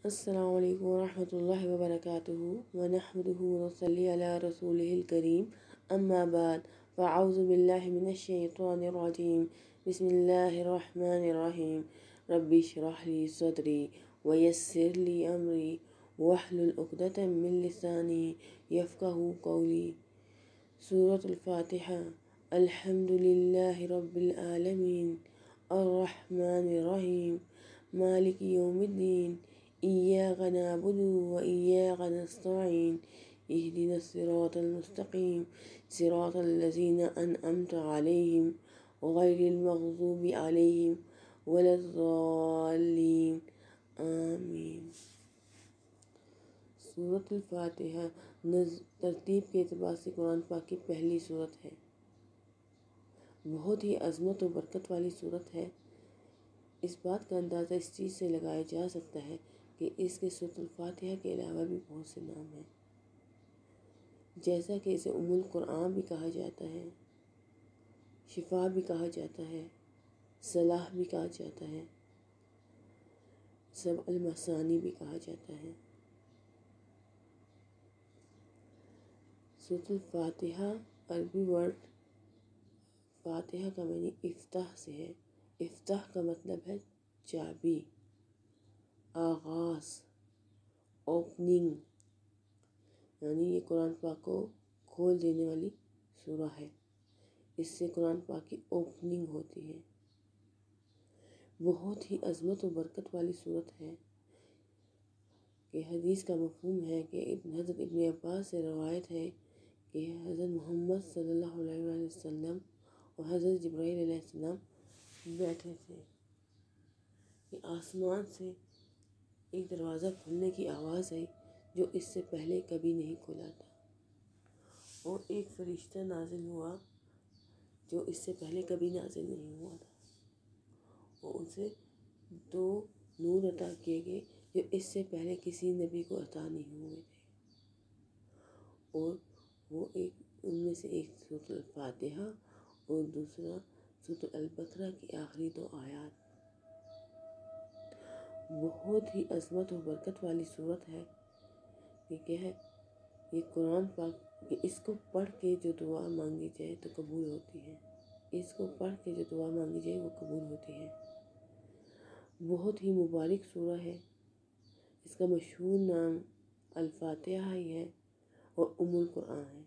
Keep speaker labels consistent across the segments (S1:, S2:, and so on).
S1: السلام علیکم ورحمۃ اللہ وبرکاتہ ونحمدہ ونصلی علی رسولہ الکریم اما بعد فاعوذ باللہ من الشیطان الرجیم بسم اللہ الرحمن الرحیم رب اشرح لی صدری ویسر لی امری واحلل عقدۃ من لسانی یفقہوا قولی۔ سورة الفاتحہ۔ الحمد للہ رب العالمین الرحمن الرحیم مالک یوم الدین إياك نعبد وإياك نستعين اهدنا الصراط المستقيم صراط الذين أنعمت عليهم غير المغضوب عليهم ولا الضالين آمین۔ سورۃ الفاتحہ ترتیب کے اعتبار سے قرآن پاک کی پہلی سورت ہے۔ بہت ہی عظمت و برکت والی سورت ہے۔ اس بات کا اندازہ اس چیز سے لگایا جا سکتا ہے کہ اس کے سورۃ الفاتحہ کے علاوہ بھی بہت سے نام ہیں، جیسا کہ اسے ام القرآن بھی کہا جاتا ہے، شفا بھی کہا جاتا ہے، صلاح بھی کہا جاتا ہے، سبع المثانی بھی کہا جاتا ہے۔ سورۃ الفاتحہ عربی ورڈ فاتحہ کا معنی افتح سے ہے۔ افتح کا مطلب ہے چابی، آغاز، اوپننگ، یعنی یہ قرآن پاک کو کھول دینے والی سورہ ہے۔ اس سے قرآن پاک کی اوپننگ ہوتی ہے۔ بہت ہی عظمت و برکت والی سورت ہے کہ حدیث کا مفہوم ہے کہ حضرت ابن عباس سے روایت ہے کہ حضرت محمد صلی اللہ علیہ وآلہ وسلم اور حضرت جبرائیل علیہ السلام بیٹھے تھے کہ آسمان سے ایک دروازہ کھلنے کی آواز آئی جو اس سے پہلے کبھی نہیں کھلا تھا، اور ایک فرشتہ نازل ہوا جو اس سے پہلے کبھی نازل نہیں ہوا تھا، اور اسے 2 نور عطا کیے گئے جو اس سے پہلے کسی نبی کو عطا نہیں ہوئے تھے، اور وہ ان میں سے ایک سورۃ الفاتحہ اور دوسرا سورۃ البقرہ کی آخری 2 آیات۔ بہت ہی عظمت و برکت والی صورت ہے۔ یہ کیا ہے؟ یہ قرآن پاک کہ اس کو پڑھ کے جو دعا مانگی جائے تو قبول ہوتی ہے، اس کو پڑھ کے جو دعا مانگی جائے وہ قبول ہوتی ہے۔ بہت ہی مبارک سورہ ہے۔ اس کا مشہور نام الفاتحہ ہی ہے اور ام القرآن ہے۔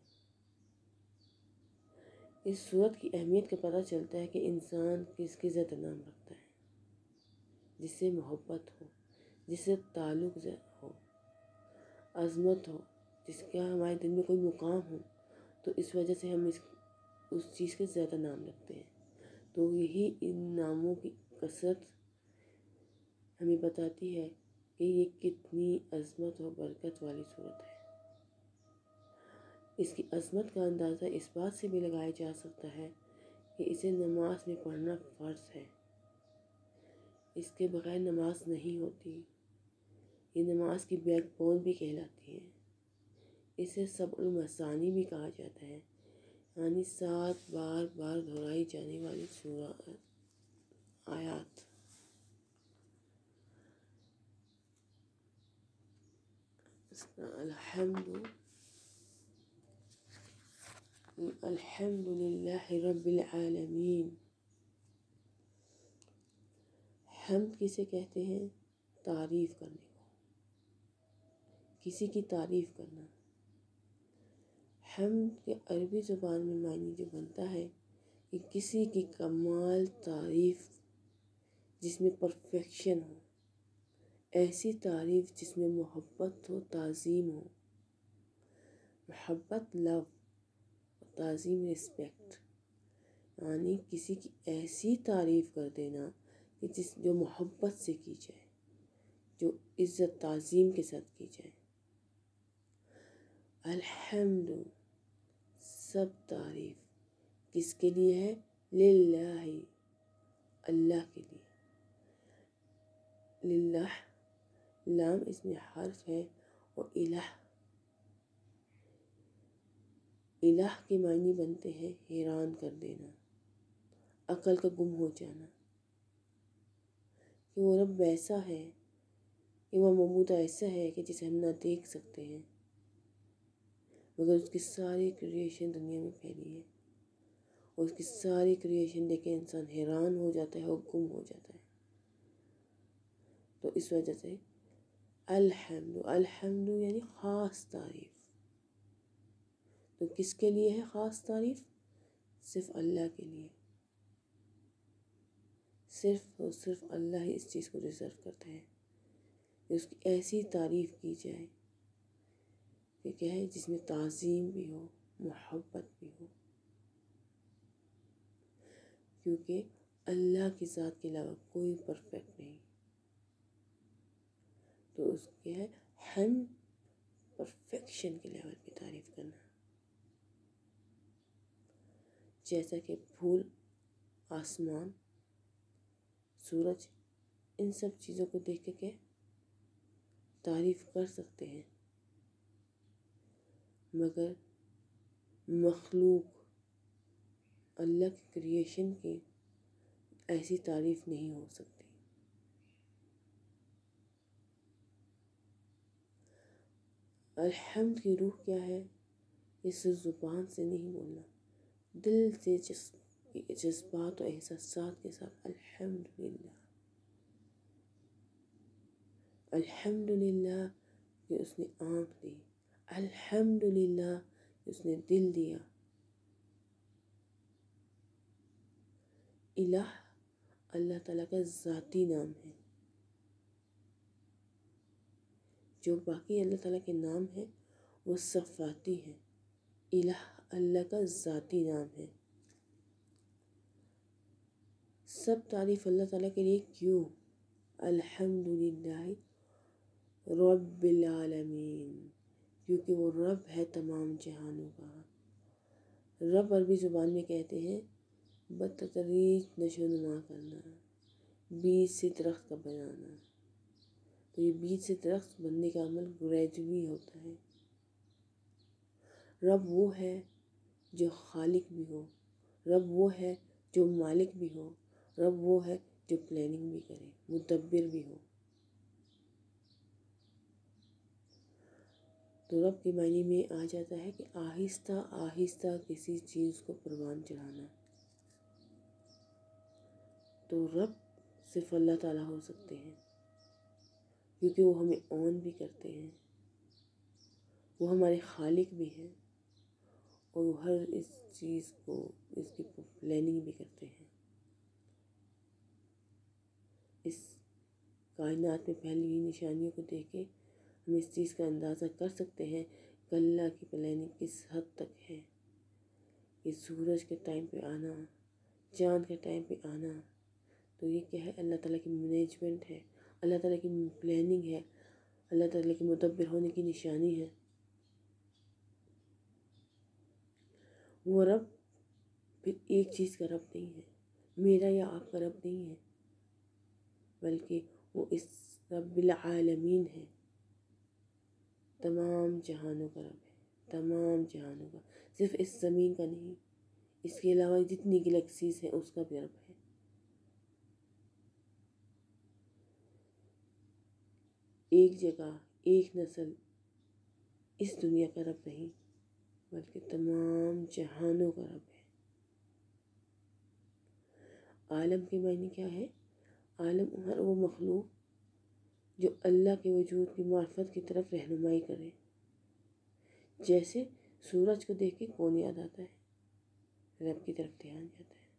S1: اس سورت کی اہمیت کا پتہ چلتا ہے کہ انسان کس کی زیادہ نام رکھتا ہے، جس سے محبت ہو، جس سے تعلق ہو، عظمت ہو، جس کا ہمارے دل میں کوئی مقام ہو، تو اس وجہ سے ہم اس چیز کے زیادہ نام رکھتے ہیں۔ تو یہی ان ناموں کی کثرت ہمیں بتاتی ہے کہ یہ کتنی عظمت و برکت والی صورت ہے۔ اس کی عظمت کا اندازہ اس بات سے بھی لگایا جا سکتا ہے کہ اسے نماز میں پڑھنا فرض ہے۔ اس کے بغیر نماز نہیں ہوتی۔ یہ نماز کی بیک بون بھی کہلاتی ہے۔ اسے سبع المثانی بھی کہا جاتا ہے، یعنی 7 بار دہرائی جانے والی سورہ آیات۔ الحمد للہ رب العالمین۔ حمد کسے کہتے ہیں؟ تعریف کرنے کو، کسی کی تعریف کرنا۔ حمد کے عربی زبان میں معنی جو بنتا ہے کہ کسی کی کمال تعریف جس میں پرفیکشن ہو، ایسی تعریف جس میں محبت ہو، تعظیم ہو۔ محبت لو، تعظیم رسپیکٹ، یعنی کسی کی ایسی تعریف کر دینا کہ جو محبت سے کی جائے، جو عزت تعظیم کے ساتھ کی جائے۔ الحمد، سب تعریف کس کے لیے ہے؟ للہ، اللہ کے لیے۔ للہ لام اس میں حرف ہے، اور الہ کے معنی بنتے ہیں حیران کر دینا، عقل کا گم ہو جانا، کہ وہ رب ویسا ہے کہ وہ معبود ایسا ہے کہ جسے ہم نہ دیکھ سکتے ہیں، مگر اس کی ساری کریشن دنیا میں پھیلی ہے، اور اس کی ساری کریشن دیکھ کے انسان حیران ہو جاتا ہے اور گم ہو جاتا ہے۔ تو اس وجہ سے الحمد یعنی خاص تعریف۔ تو کس کے لیے ہے خاص تعریف؟ صرف اللہ کے لیے۔ صرف اور صرف اللہ ہی اس چیز کو ڈیزرو کرتا ہے کہ اس کی ایسی تعریف کی جائے کہ کیا ہے، جس میں تعظیم بھی ہو، محبت بھی ہو، کیونکہ اللہ کی ذات کے علاوہ کوئی پرفیکٹ نہیں۔ تو اس کے ہے ہم پرفیکشن کے لیول پہ تعریف کرنا، جیسا کہ پھول، آسمان، سورج، ان سب چیزوں کو دیکھ کے تعریف کر سکتے ہیں، مگر مخلوق اللہ کی کریشن کی ایسی تعریف نہیں ہو سکتی۔ الحمد کی روح کیا ہے؟ یہ صرف زبان سے نہیں بولنا، دل سے جذبات و احساسات کے ساتھ الحمدللہ، الحمدللہ کہ اس نے آنکھ دی، الحمدللہ کہ اس نے دل دیا۔ الہ اللہ تعالیٰ کا ذاتی نام ہے، جو باقی اللہ تعالیٰ کے نام ہیں وہ صفاتی ہیں، الہ اللہ کا ذاتی نام ہے۔ سب تعریف اللہ تعالیٰ کے لیے کیوں؟ الحمدللہ رب العالمین، کیونکہ وہ رب ہے تمام جہانوں کا۔ رب عربی زبان میں کہتے ہیں بتدریج نشو و نما کرنا، بیج سے درخت کا بنانا۔ تو یہ بیج سے درخت بننے کا عمل گریجولی ہوتا ہے۔ رب وہ ہے جو خالق بھی ہو، رب وہ ہے جو مالک بھی ہو، رب وہ ہے جو پلاننگ بھی کرے، مدبر بھی ہو۔ تو رب کے معنی میں آ جاتا ہے کہ آہستہ آہستہ کسی چیز کو پروان چڑھانا۔ تو رب صرف اللہ تعالیٰ ہو سکتے ہیں، کیونکہ وہ ہمیں اون بھی کرتے ہیں، وہ ہمارے خالق بھی ہیں، اور وہ ہر اس چیز کو، اس کی پلاننگ بھی کرتے ہیں۔ اس کائنات میں پھیلی ہوئی نشانیوں کو دیکھ کے ہم اس چیز کا اندازہ کر سکتے ہیں کہ اللہ کی پلاننگ کس حد تک ہے۔ کہ سورج کے ٹائم پہ آنا، چاند کے ٹائم پہ آنا، تو یہ کیا ہے؟ اللہ تعالیٰ کی مینجمنٹ ہے، اللہ تعالیٰ کی پلاننگ ہے، اللہ تعالیٰ کے مدبر ہونے کی نشانی ہے۔ وہ رب پھر ایک چیز کا رب نہیں ہے، میرا یا آپ کا رب نہیں ہے، بلکہ وہ اس رب العالمین ہے، تمام جہانوں کا رب ہے، تمام جہانوں کا، صرف اس زمین کا نہیں، اس کے علاوہ جتنی گلیکسیز ہیں اس کا بھی رب ہے۔ ایک جگہ، ایک نسل، اس دنیا کا رب نہیں، بلکہ تمام جہانوں کا رب ہے۔ عالم کے معنی کیا ہے؟ عالم ہر وہ مخلوق جو اللہ کے وجود کی معرفت کی طرف رہنمائی کرے۔ جیسے سورج کو دیکھ کے کون یاد آتا ہے؟ رب کی طرف دھیان جاتا ہے۔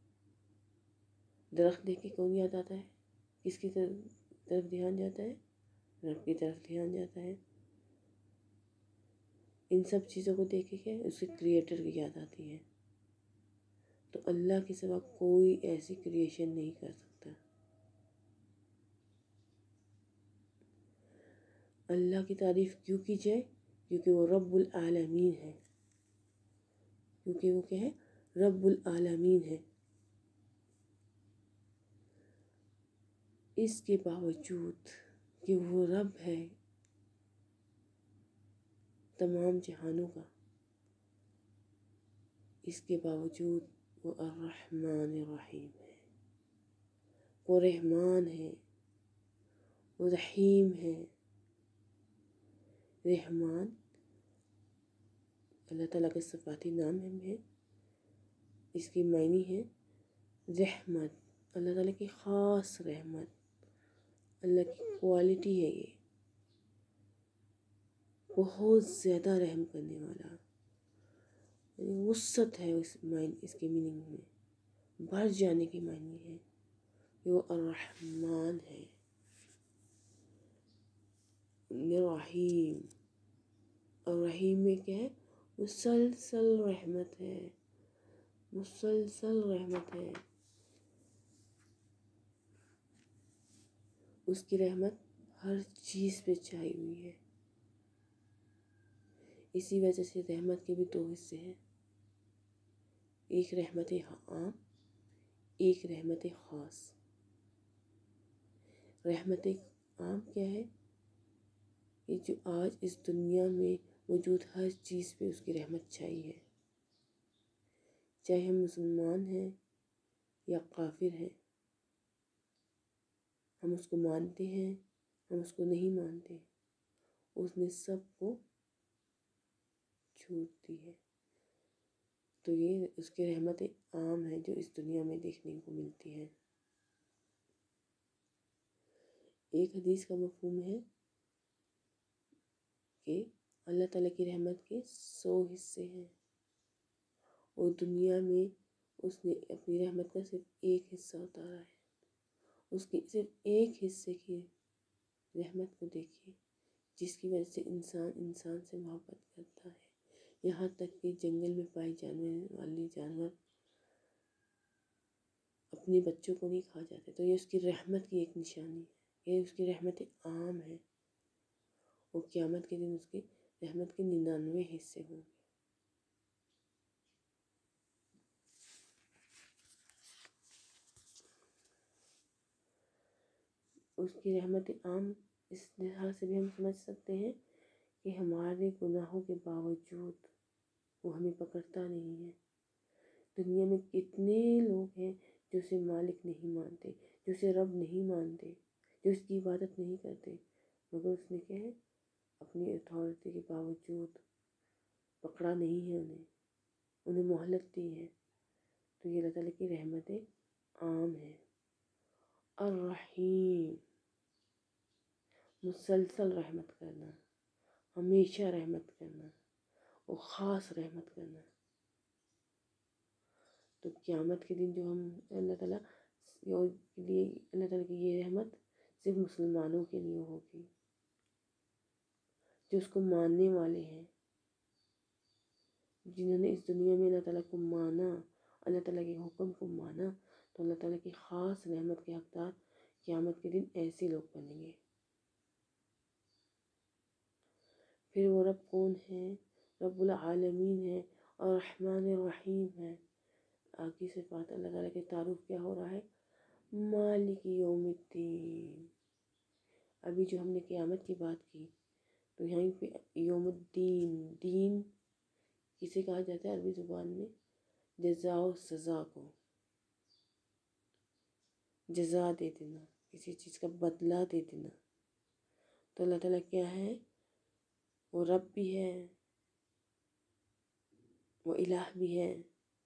S1: درخت دیکھ کے کون یاد آتا ہے؟ کس کی طرف دھیان جاتا ہے؟ رب کی طرف دھیان جاتا ہے۔ ان سب چیزوں کو دیکھ کے اس کے کریٹر کی یاد آتی ہے۔ تو اللہ کے سوا کوئی ایسی کریشن نہیں کر سکتا۔ اللہ کی تعریف کیوں کی جائے؟ کیونکہ وہ رب العالمین ہے، کیونکہ وہ کیا ہے؟ رب العالمین ہے۔ اس کے باوجود کہ وہ رب ہے تمام جہانوں کا، اس کے باوجود وہ الرحمن الرحیم ہے، وہ رحمان ہے وہ رحیم ہے۔ رحمان اللہ تعالیٰ کے صفاتی نام ہے، اس کی معنی ہے رحمت، اللہ تعالیٰ کی خاص رحمت، اللہ کی کوالٹی ہے یہ، بہت زیادہ رحم کرنے والا، وسعت ہے اس کی میننگ میں، بڑھ جانے کی معنی ہے کہ وہ الرحمن ہے، رحیم۔ اور رحیم میں کیا ہے؟ مسلسل رحمت ہے، مسلسل رحمت ہے، اس کی رحمت ہر چیز پہ چھائی ہوئی ہے۔ اسی وجہ سے رحمت کے بھی دو حصے ہیں، ایک رحمت عام، ایک رحمت خاص۔ رحمت عام کیا ہے؟ کہ جو آج اس دنیا میں موجود ہر چیز پہ اس کی رحمت چھائی ہے، چاہے ہم مسلمان ہیں یا کافر ہیں، ہم اس کو مانتے ہیں، ہم اس کو نہیں مانتے، اس نے سب کو چھوٹ دی ہے۔ تو یہ اس کی رحمت عام ہے جو اس دنیا میں دیکھنے کو ملتی ہے۔ ایک حدیث کا مفہوم ہے کہ اللہ تعالیٰ کی رحمت کے 100 حصے ہیں، اور دنیا میں اس نے اپنی رحمت کا صرف ایک حصہ اتارا ہے۔ اس کی صرف ایک حصے کی رحمت کو دیکھیے، جس کی وجہ سے انسان سے محبت کرتا ہے، یہاں تک کہ جنگل میں پائے جانے والے جانور اپنے بچوں کو نہیں کھا جاتے، تو یہ اس کی رحمت کی ایک نشانی ہے، یہ اس کی رحمت عام ہے، اور قیامت کے دن اس کی رحمت کے 99 حصے ہوں گے۔ اس کی رحمت عام اس لحاظ سے بھی ہم سمجھ سکتے ہیں کہ ہمارے گناہوں کے باوجود وہ ہمیں پکڑتا نہیں ہے۔ دنیا میں کتنے لوگ ہیں جو اسے مالک نہیں مانتے، جو اسے رب نہیں مانتے، جو اس کی عبادت نہیں کرتے، مگر اس نے کیا ہے؟ اپنی اتھارٹی کے باوجود پکڑا نہیں ہے، انہیں مہلت دی ہے۔ تو یہ اللہ تعالیٰ کی رحمت عام ہے۔ الرحیم، مسلسل رحمت کرنا، ہمیشہ رحمت کرنا، اور خاص رحمت کرنا۔ تو قیامت کے دن جو ہم اللہ تعالیٰ کی یہ رحمت صرف مسلمانوں کے لیے ہوگی، جو اس کو ماننے والے ہیں، جنہوں نے اس دنیا میں اللہ تعالیٰ کو مانا، اللہ تعالیٰ کے حکم کو مانا، تو اللہ تعالیٰ کی خاص رحمت کے حقدار قیامت کے دن ایسے لوگ بنیں گے۔ پھر وہ رب کون ہے؟ رب العالمین ہے، اور رحمان الرحیم ہے۔ آگے سے بات اللہ تعالیٰ کے تعارف کیا ہو رہا ہے؟ مالک یوم الدین۔ ابھی جو ہم نے قیامت کی بات کی، تو یہیں پہ یوم الدین، دین کسے کہا جاتا ہے عربی زبان میں؟ جزا و سزا کو، جزا دے دینا، کسی چیز کا بدلہ دے دینا۔ تو اللہ تعالیٰ کیا ہے؟ وہ رب بھی ہے، وہ الہ بھی ہے،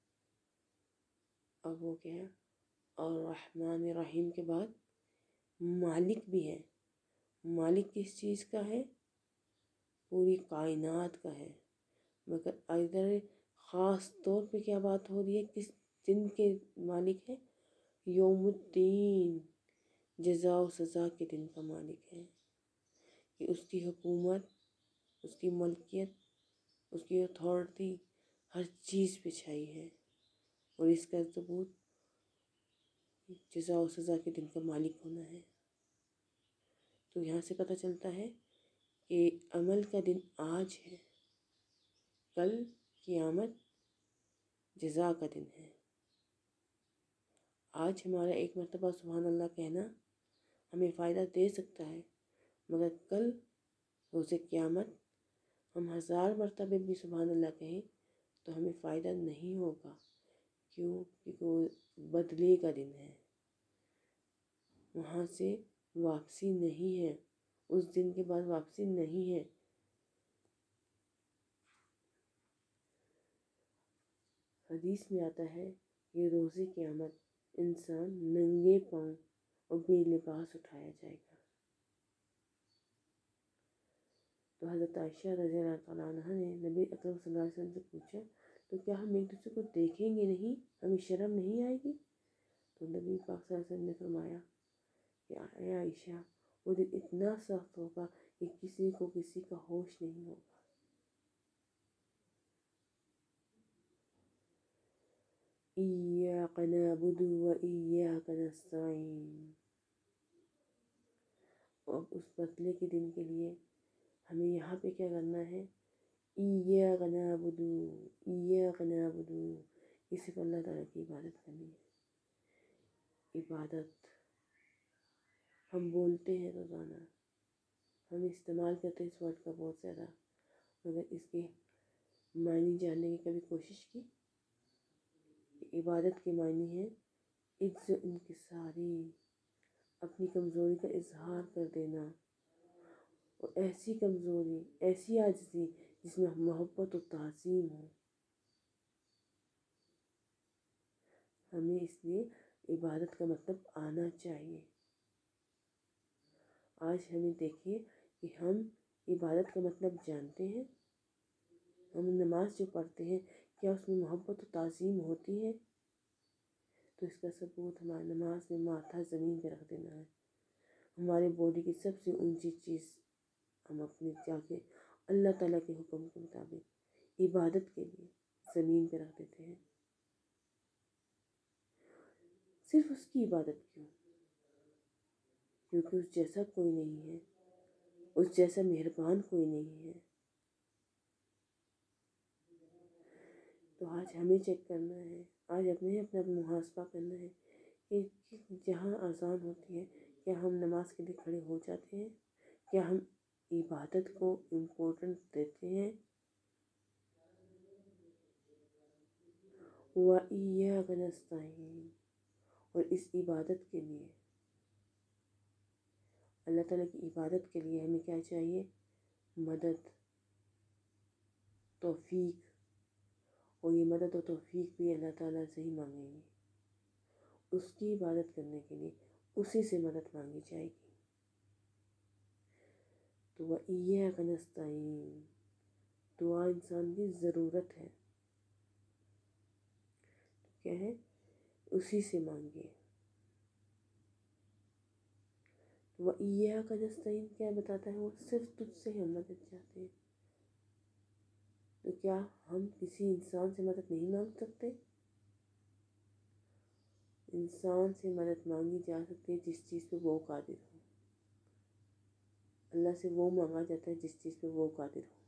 S1: اور وہ کیا ہے؟ اور رحمان رحیم کے بعد مالک بھی ہے۔ مالک کس چیز کا ہے؟ پوری کائنات کا ہے، مگر ادھر خاص طور پہ کیا بات ہو رہی ہے؟ کس دن کے مالک ہے؟ یوم الدین، جزا و سزا کے دن کا مالک ہے، کہ اس کی حکومت، اس کی ملکیت، اس کی اتھارٹی ہر چیز پہ چھائی ہے، اور اس کا ثبوت جزا و سزا کے دن کا مالک ہونا ہے۔ تو یہاں سے پتہ چلتا ہے کہ عمل کا دن آج ہے، کل قیامت جزا کا دن ہے۔ آج ہمارا ایک مرتبہ سبحان اللہ کہنا ہمیں فائدہ دے سکتا ہے، مگر کل روز قیامت ہم 1000 مرتبہ بھی سبحان اللہ کہیں تو ہمیں فائدہ نہیں ہوگا۔ کیوں؟ کیونکہ وہ بدلے کا دن ہے، وہاں سے واپسی نہیں ہے، اس دن کے بعد واپسی نہیں ہے۔ حدیث میں آتا ہے کہ روز قیامت انسان ننگے پاؤں اور بے لباس اٹھایا جائے گا۔ تو حضرت عائشہ رضی اللہ تعالیٰ عنہ نے نبی اکرم صلی اللہ علیہ وسلم سے پوچھا تو کیا ہم ایک دوسرے کو دیکھیں گے نہیں، ہمیں شرم نہیں آئے گی؟ تو نبی پاک صلی اللہ علیہ وسلم نے فرمایا کہ اے عائشہ، وہ دن اتنا سخت ہوگا کہ کسی کو کسی کا ہوش نہیں ہوگا۔ ایاک نعبد و ایاک نستعین۔ اور اس بدلے کے دن کے لیے ہمیں یہاں پہ کیا کرنا ہے؟ ایاک نعبد ایاک نعبد، اس صرف اللہ تعالیٰ کی عبادت کرنی ہے۔ عبادت ہم بولتے ہیں روزانہ، ہم استعمال کرتے ہیں اس ورڈ کا بہت زیادہ، مگر اس کے معنی جاننے کی کبھی کوشش کی؟ عبادت کے معنی ہے عجز و انکساری، اپنی کمزوری کا اظہار کر دینا، اور ایسی کمزوری، ایسی عاجزی جس میں محبت و تعظیم ہو۔ ہمیں اس لیے عبادت کا مطلب آنا چاہیے۔ آج ہمیں دیکھیے کہ ہم عبادت کا مطلب جانتے ہیں؟ ہم نماز جو پڑھتے ہیں کیا اس میں محبت و تعظیم ہوتی ہے؟ تو اس کا ثبوت ہماری نماز میں ماتھا زمین پہ رکھ دینا ہے۔ ہمارے باڈی کی سب سے اونچی چیز ہم اپنے جا کے اللہ تعالیٰ کے حکم کے مطابق عبادت کے لیے زمین پہ رکھ دیتے ہیں۔ صرف اس کی عبادت کیوں؟ کیونکہ اس جیسا کوئی نہیں ہے، اس جیسا مہربان کوئی نہیں ہے۔ تو آج ہمیں چیک کرنا ہے، آج اپنا محاسبہ کرنا ہے کہ جہاں اذان ہوتی ہے کیا ہم نماز کے لیے کھڑے ہو جاتے ہیں؟ کیا ہم عبادت کو امپورٹنٹ دیتے ہیں؟ وَإِيَّاكَ نَسْتَعِينُ، اور اس عبادت کے لیے، اللہ تعالیٰ کی عبادت کے لیے ہمیں کیا چاہیے؟ مدد، توفیق، اور یہ مدد و توفیق بھی اللہ تعالیٰ سے ہی مانگیں گے۔ اس کی عبادت کرنے کے لیے اسی سے مدد مانگی جائے گی۔ تو وَإِيَّاكَ نَسْتَعِينُ، دعا انسان کی ضرورت ہے، کیا ہے؟ اسی سے مانگے۔ وَإِيَّاكَ نَسْتَعِينُ کیا بتاتا ہے؟ وہ صرف تجھ سے ہم مدد چاہتے ہیں۔ تو کیا ہم کسی انسان سے مدد نہیں مانگ سکتے؟ انسان سے مدد مانگی جا سکتی ہے جس چیز پہ وہ قادر ہو۔ اللہ سے وہ مانگا جاتا ہے جس چیز پہ وہ قادر ہو۔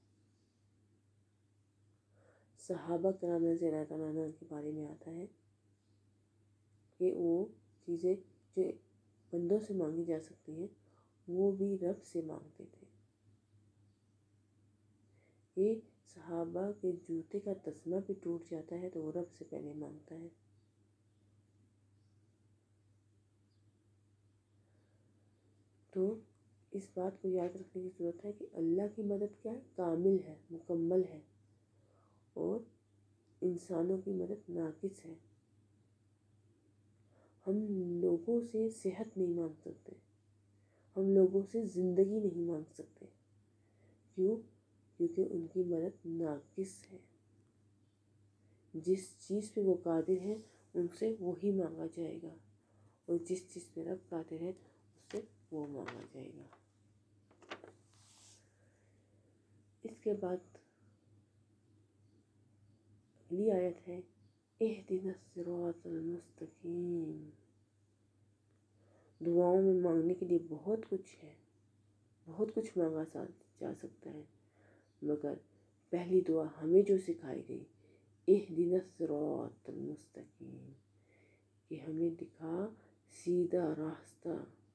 S1: صحابہ کرام رضی اللہ تعالیٰ عنہ کے بارے میں آتا ہے کہ وہ چیزیں جو بندوں سے مانگی جا سکتی ہیں وہ بھی رب سے مانگتے تھے۔ یہ صحابہ کے جوتے کا تسمہ بھی ٹوٹ جاتا ہے تو وہ رب سے پہلے مانگتا ہے۔ تو اس بات کو یاد رکھنے کی ضرورت ہے کہ اللہ کی مدد کیا ہے؟ کامل ہے، مکمل ہے، اور انسانوں کی مدد ناقص ہے۔ ہم لوگوں سے صحت نہیں مانگ سکتے، ہم لوگوں سے زندگی نہیں مانگ سکتے۔ کیوں؟ کیونکہ ان کی مدد ناقص ہے۔ جس چیز پہ وہ قادر ہیں ان سے وہی مانگا جائے گا، اور جس چیز پہ رب قادر ہے اس سے وہ مانگا جائے گا۔ اس کے بعد اگلی آیت ہے اہدنا الصراط المستقیم۔ دعاؤں میں مانگنے کے لیے بہت کچھ ہے، بہت کچھ مانگا جا سکتا ہے، مگر پہلی دعا ہمیں جو سکھائی گئی اہدنا الصراط المستقیم، کہ ہمیں دکھا سیدھا راستہ۔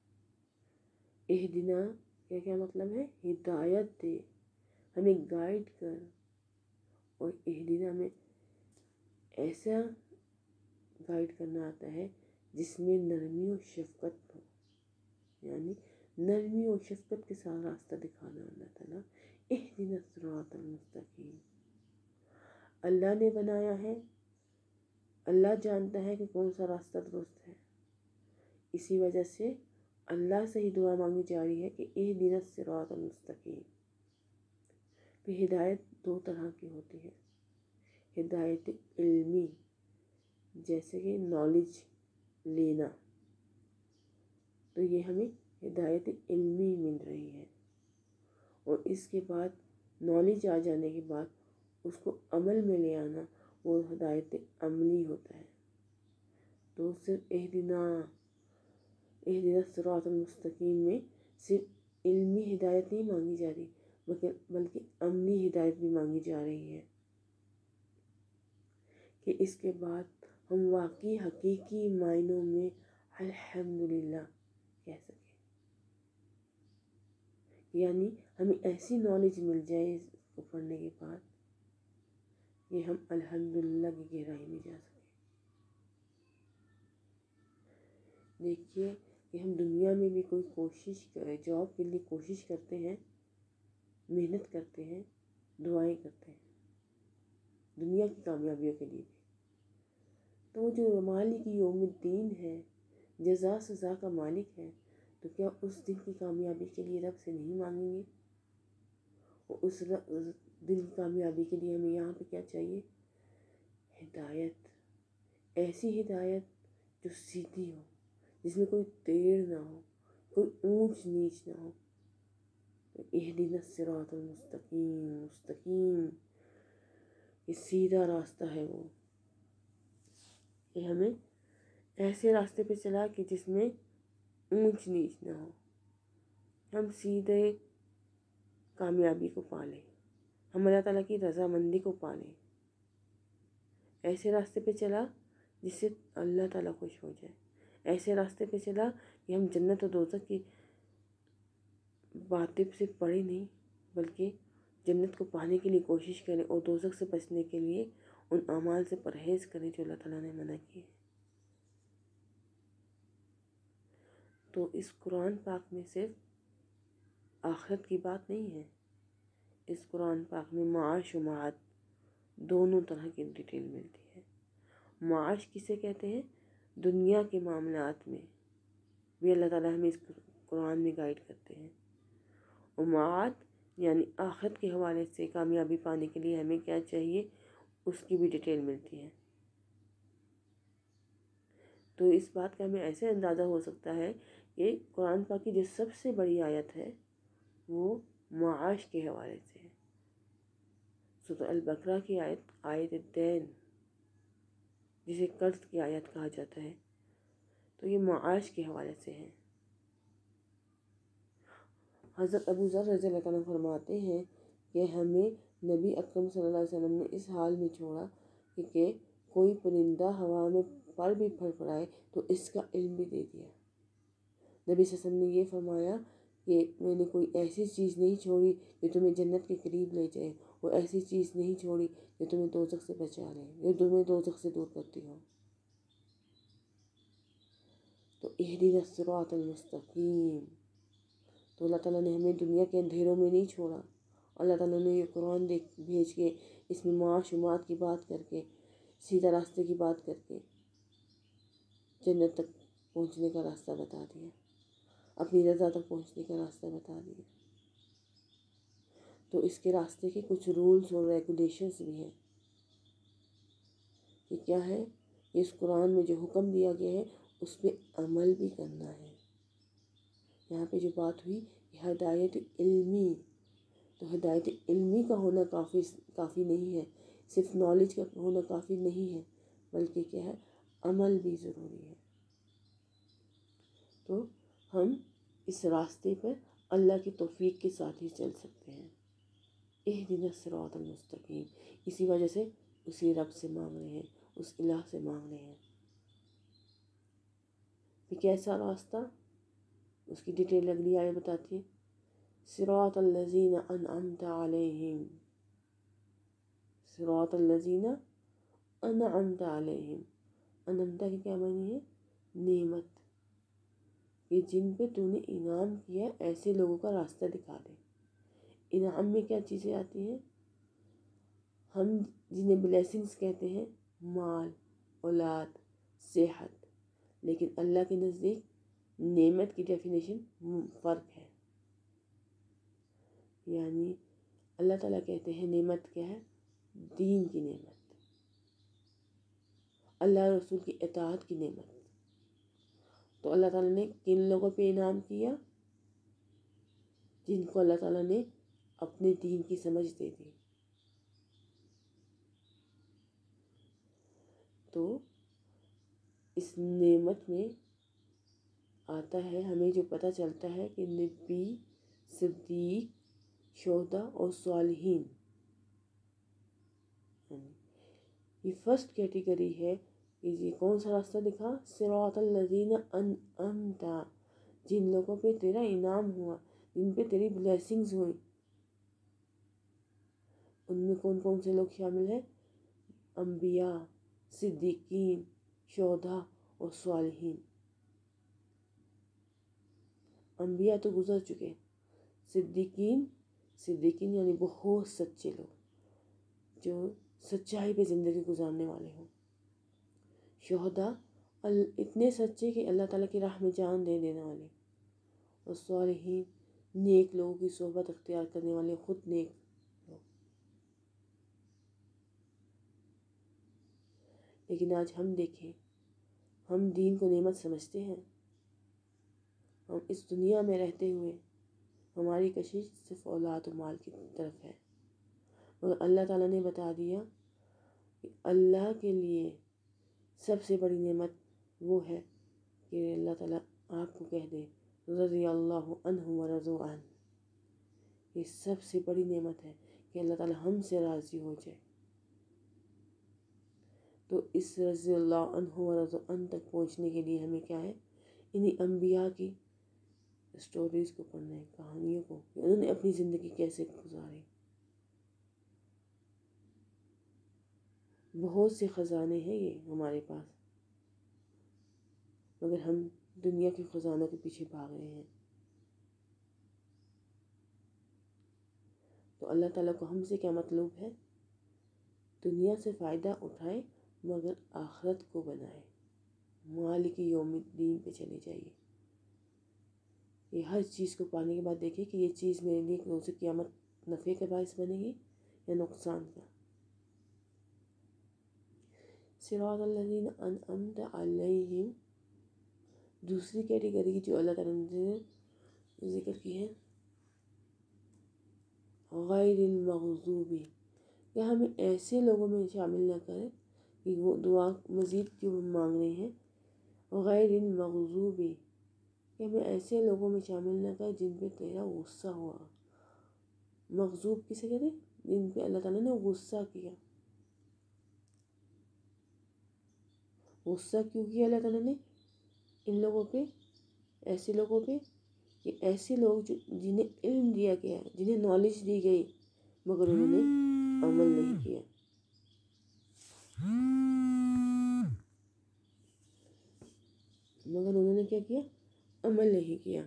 S1: اہدنا کیا کیا مطلب ہے؟ ہدایت دے، ہمیں گائیڈ کر، اور اہدنا میں ایسا گائیڈ کرنا آتا ہے جس میں نرمی و شفقت ہو، یعنی نرمی اور شفقت کے ساتھ راستہ دکھانا اللہ تعالیٰ۔ اہدنا الصراط المستقیم، اللہ نے بنایا ہے، اللہ جانتا ہے کہ کون سا راستہ درست ہے، اسی وجہ سے اللہ سے ہی دعا مانگی جا رہی ہے کہ اہدنا الصراط المستقیم۔ پھر ہدایت دو طرح کی ہوتی ہے، ہدایت علمی جیسے کہ نالج لینا، تو یہ ہمیں ہدایت علمی مل رہی ہے، اور اس کے بعد نالج آ جانے کے بعد اس کو عمل میں لے آنا وہ ہدایت عملی ہوتا ہے۔ تو صرف اہدنا الصراط المستقیم میں صرف علمی ہدایت نہیں مانگی جا رہی بلکہ عملی ہدایت بھی مانگی جا رہی ہے، کہ اس کے بعد ہم واقعی حقیقی معنوں میں الحمدللہ کہہ سکیں، یعنی ہمیں ایسی نالج مل جائے اس کو پڑھنے کے بعد کہ ہم الحمدللہ کی گہرائی میں جا سکیں۔ دیکھیے کہ ہم دنیا میں بھی کوئی کوشش جاب کے لیے کوشش کرتے ہیں، محنت کرتے ہیں، دعائیں کرتے ہیں دنیا کی کامیابیوں کے لیے بھی، تو وہ جو مالک یوم الدین ہے، جزا سزا کا مالک ہے، تو کیا اس دن کی کامیابی کے لیے رب سے نہیں مانگیں گے؟ اور اس دن کی کامیابی کے لیے ہمیں یہاں پہ کیا چاہیے؟ ہدایت، ایسی ہدایت جو سیدھی ہو، جس میں کوئی ٹیڑھ نہ ہو، کوئی اونچ نیچ نہ ہو۔ اہدنا الصراط المستقیم، مستقیم یہ سیدھا راستہ ہے، وہ کہ ہمیں ایسے راستے پہ چلا کہ جس میں اونچ نیچ نہ ہو، ہم سیدھے کامیابی کو پالیں، ہم اللہ تعالیٰ کی رضامندی کو پالیں، ایسے راستے پہ چلا جس سے اللہ تعالیٰ خوش ہو جائے، ایسے راستے پہ چلا کہ ہم جنت و دوزخ کی باتیں صرف پڑھیں نہیں بلکہ جنت کو پانے کے لیے کوشش کریں، اور دوزخ سے بچنے کے لیے ان اعمال سے پرہیز کریں جو اللہ تعالیٰ نے منع کیے۔ تو اس قرآن پاک میں صرف آخرت کی بات نہیں ہے، اس قرآن پاک میں معاش و معاد دونوں طرح کی ڈیٹیل ملتی ہے۔ معاش کسے کہتے ہیں؟ دنیا کے معاملات میں بھی اللہ تعالیٰ ہمیں اس قرآن میں گائیڈ کرتے ہیں، اور معاد یعنی آخرت کے حوالے سے کامیابی پانے کے لیے ہمیں کیا چاہیے، اس کی بھی ڈیٹیل ملتی ہے۔ تو اس بات کا ہمیں ایسے اندازہ ہو سکتا ہے کہ قرآن پاک کی جو سب سے بڑی آیت ہے وہ معاش کے حوالے سے ہے۔ سورہ البقرہ کی آیت الدین، جسے قرض کی آیت کہا جاتا ہے، تو یہ معاش کے حوالے سے ہے۔ حضرت ابو ذر رضی اللہ عنہ فرماتے ہیں کہ ہمیں نبی اکرم صلی اللہ علیہ وسلم نے اس حال میں چھوڑا کہ کوئی پرندہ ہوا میں پر بھی پھڑپڑائے تو اس کا علم بھی دے دیا۔ نبی صلی اللہ علیہ وسلم نے یہ فرمایا کہ میں نے کوئی ایسی چیز نہیں چھوڑی جو تمہیں جنت کے قریب لے جائے، اور ایسی چیز نہیں چھوڑی جو تمہیں دوزخ سے بچا لے، جو تمہیں دوزخ سے دور کرتی ہو۔ تو اہدنا الصراط المستقیم، تو اللہ تعالیٰ نے ہمیں دنیا کے اندھیروں میں نہیں چھوڑا، اللہ تعالیٰ نے یہ قرآن بھیج کے اس میں معاش و معاد کی بات کر کے، سیدھا راستے کی بات کر کے جنت تک پہنچنے کا راستہ بتا دیا، اپنی رضا تک پہنچنے کا راستہ بتا دیا۔ تو اس کے راستے کے کچھ رولز اور ریگولیشنز بھی ہیں کہ کیا ہے، اس قرآن میں جو حکم دیا گیا ہے اس پہ عمل بھی کرنا ہے۔ یہاں پہ جو بات ہوئی ہدایت علمی، تو ہدایت علمی کا ہونا کافی نہیں ہے، صرف نالج کا ہونا کافی نہیں ہے، بلکہ کیا ہے، عمل بھی ضروری ہے۔ تو ہم اس راستے پر اللہ کی توفیق کے ساتھ ہی چل سکتے ہیں۔ اہدنا الصراط المستقیم، اسی وجہ سے اسی رب سے مانگ رہے ہیں، اس الہ سے مانگ رہے ہیں۔ کہ کیسا راستہ، اس کی ڈیٹیل اگلی آیت بتاتی ہے، صراط الذین انعمت علیہم، صراط الذین انعمت علیہم، انعمت کی کیا معنی ہے؟ نعمت، کہ جن پہ تو نے انعام کیا ایسے لوگوں کا راستہ دکھا دے۔ انعام میں کیا چیزیں آتی ہیں؟ ہم جنہیں بلیسنگز کہتے ہیں، مال، اولاد، صحت، لیکن اللہ کے نزدیک نعمت کی ڈیفینیشن فرق ہے۔ یعنی اللہ تعالیٰ کہتے ہیں نعمت کیا ہے؟ دین کی نعمت، اللہ رسول کی اطاعت کی نعمت۔ تو اللہ تعالیٰ نے کن لوگوں پہ انعام کیا؟ جن کو اللہ تعالیٰ نے اپنے دین کی سمجھ دے دی۔ تو اس نعمت میں آتا ہے، ہمیں جو پتہ چلتا ہے کہ نبی، صدیق، شہداء اور صالحین، یہ فرسٹ کیٹیگری ہے کہ یہ کون سا راستہ دکھا؟ صراط الذین انعمت، جن لوگوں پہ تیرا انعام ہوا، جن پہ تیری بلیسنگز ہوئی۔ ان میں کون کون سے لوگ شامل ہیں؟ انبیاء، صدیقین، شہداء اور صالحین۔ انبیاء تو گزر چکے، صدیقین یعنی بہت سچے لوگ جو سچائی پہ زندگی گزارنے والے ہوں۔ شہداء اتنے سچے کہ اللہ تعالیٰ کی راہ میں جان دے دینے والے۔ اور صالحین نیک لوگوں کی صحبت اختیار کرنے والے، خود نیک لوگ۔ لیکن آج ہم دیکھیں، ہم دین کو نعمت سمجھتے ہیں۔ ہم اس دنیا میں رہتے ہوئے ہماری کشش صرف اولاد و مال کی طرف ہے، مگر اللہ تعالیٰ نے بتا دیا کہ اللہ کے لیے سب سے بڑی نعمت وہ ہے کہ اللہ تعالیٰ آپ کو کہہ دے رضی اللہ عنہ ورضوا عنہ۔ یہ سب سے بڑی نعمت ہے کہ اللہ تعالیٰ ہم سے راضی ہو جائے۔ تو اس رضی اللہ عنہ ورضوا عنہ تک پہنچنے کے لیے ہمیں کیا ہے؟ انہی انبیاء کی سٹوریز کو پڑھنا ہے، کہانیوں کو، کہ انہوں نے اپنی زندگی کیسے گزاری۔ بہت سے خزانے ہیں یہ ہمارے پاس، مگر ہم دنیا کے خزانوں کے پیچھے بھاگ رہے ہیں۔ تو اللہ تعالیٰ کو ہم سے کیا مطلوب ہے؟ دنیا سے فائدہ اٹھائے مگر آخرت کو بنائے، مالک یوم الدین پہ چلے جائیے۔ یہ ہر چیز کو پانے کے بعد دیکھیں کہ یہ چیز میرے لیے روز قیامت نفع کا باعث بنے گی یا نقصان کا۔ صراط الذین انعمت علیہم، دوسری کیٹیگری جو اللہ تعالیٰ نے ذکر کی ہے، غیر المغضوب، کہ ہمیں ایسے لوگوں میں شامل نہ کرے کہ وہ دعا مزید جو مانگ رہے ہیں، غیر المغضوب، کہ ہمیں ایسے لوگوں میں شامل نہ کرے جن پہ تیرا غصہ ہوا۔ مغضوب کسے کہتے ہیں؟ جن پہ اللہ تعالیٰ نے غصہ کیا۔ غصہ کیوں کیا اللہ تعالیٰ نے ان لوگوں پہ، ایسے لوگوں پہ؟ کہ ایسے لوگ جنہیں علم دیا گیا، جنہیں نالج دی گئی، مگر انہوں نے عمل نہیں کیا۔ مگر انہوں نے کیا کیا؟ عمل نہیں کیا۔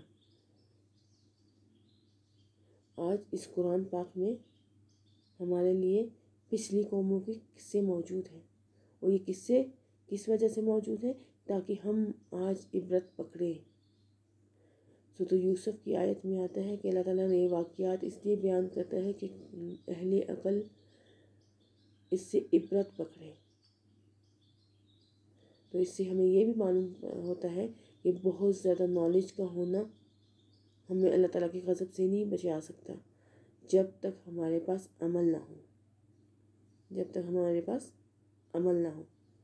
S1: آج اس قرآن پاک میں ہمارے لیے پچھلی قوموں کے قصے موجود ہیں، اور یہ قصے کس وجہ سے موجود ہیں؟ تاکہ ہم آج عبرت پکڑیں۔ سورۃ یوسف کی آیت میں آتا ہے کہ اللہ تعالیٰ نے یہ واقعات اس لیے بیان کرتا ہے کہ اہل عقل اس سے عبرت پکڑیں۔ تو اس سے ہمیں یہ بھی معلوم ہوتا ہے کہ بہت زیادہ نالج کا ہونا ہمیں اللہ تعالیٰ کی غضب سے نہیں بچا سکتا، جب تک ہمارے پاس عمل نہ ہو، جب تک ہمارے پاس عمل نہ ہو۔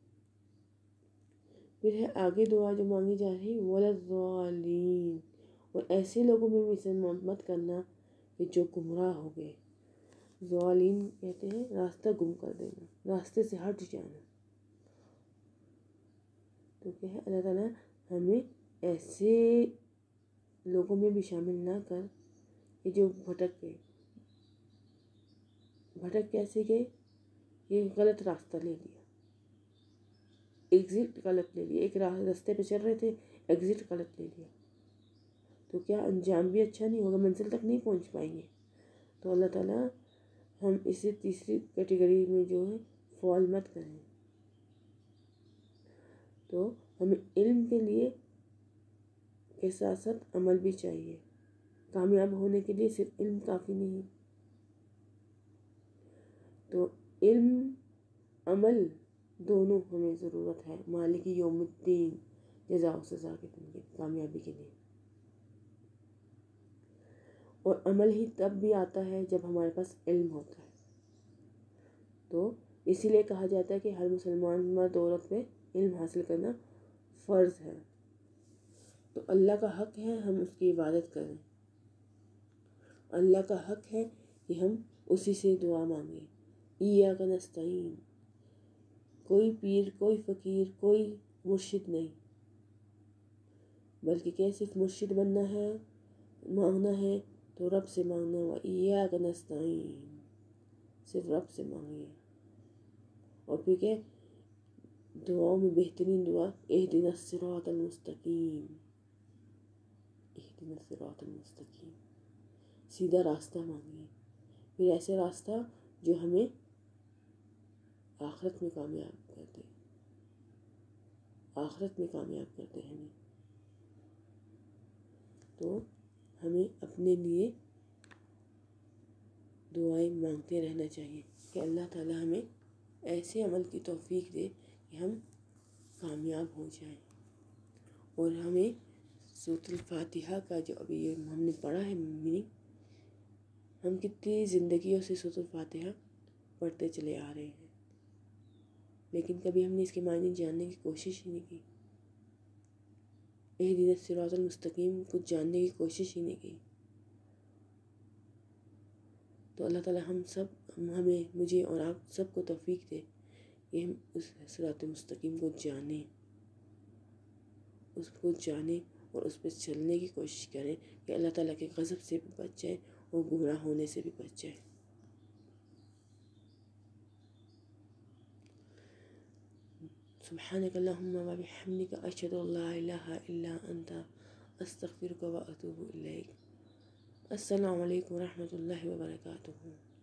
S1: پھر ہے آگے دعا جو مانگی جا رہی، وَلَضَّالِّينَ، اور ایسے لوگوں میں بھی مت کرنا کہ جو گمراہ ہو گئے۔ ضالین کہتے ہیں راستہ گم کر دینا، راستے سے ہٹ جانا۔ تو کیا ہے، اللہ تعالیٰ ہمیں ایسے لوگوں میں بھی شامل نہ کر کہ جو بھٹک گئے۔ بھٹک کیسے گئے؟ یہ غلط راستہ لے لیا، ایگزٹ غلط لے لیا، ایک راستے پہ چل رہے تھے، ایگزٹ غلط لے لیا۔ تو کیا انجام بھی اچھا نہیں ہوگا، منزل تک نہیں پہنچ پائیں گے۔ تو اللہ تعالیٰ ہم اسے تیسری کیٹیگری میں جو ہے فال مت کریں۔ تو ہمیں علم کے لیے کے ساتھ ساتھ عمل بھی چاہیے۔ کامیاب ہونے کے لیے صرف علم کافی نہیں، تو علم عمل دونوں ہمیں ضرورت ہے مالک یوم الدین، جزا و سزا کے دن کی کامیابی کے لیے۔ اور عمل ہی تب بھی آتا ہے جب ہمارے پاس علم ہوتا ہے۔ تو اسی لیے کہا جاتا ہے کہ ہر مسلمان مرد عورت پہ علم حاصل کرنا فرض ہے۔ تو اللہ کا حق ہے ہم اس کی عبادت کریں، اللہ کا حق ہے کہ ہم اسی سے دعا مانگیں۔ ایاک نستعین، کوئی پیر، کوئی فقیر، کوئی مرشد نہیں، بلکہ کہ صرف مرشد بننا ہے، مانگنا ہے تو رب سے مانگنا ہے۔ ایاک نستعین، صرف رب سے مانگیے۔ اور پھر کہ دعاؤں میں بہترین دعا اہدنا الصراط المستقیم، اہدنا الصراط المستقیم، سیدھا راستہ مانگیے، پھر ایسے راستہ جو ہمیں آخرت میں کامیاب کر دے، آخرت میں کامیاب کر دے ہمیں۔ تو ہمیں اپنے لیے دعائیں مانگتے رہنا چاہیے کہ اللہ تعالیٰ ہمیں ایسے عمل کی توفیق دے کہ ہم کامیاب ہو جائیں۔ اور ہمیں سورۃ الفاتحہ کا جو ابھی یہ ہم نے پڑھا ہے میننگ، ہم کتنی زندگیوں سے سورۃ الفاتحہ پڑھتے چلے آ رہے ہیں، لیکن کبھی ہم نے اس کے معنی جاننے کی کوشش ہی نہیں کی، اہدنا الصراط المستقیم کو جاننے کی کوشش ہی نہیں کی۔ تو اللہ تعالیٰ ہمیں مجھے اور آپ سب کو توفیق دے کہ ہم اس صراط مستقیم کو جانیں، اس کو جانیں اور اس پہ چلنے کی کوشش کریں کہ اللہ تعالیٰ کے غضب سے بھی بچ جائیں اور گمراہ ہونے سے بھی بچ جائیں۔ سبحانک اللہم و بحمدک، اشہد ان لا الہ الا انت، استغفرک و اتوب الیک۔ السلام علیکم ورحمۃ اللہ وبرکاتہ۔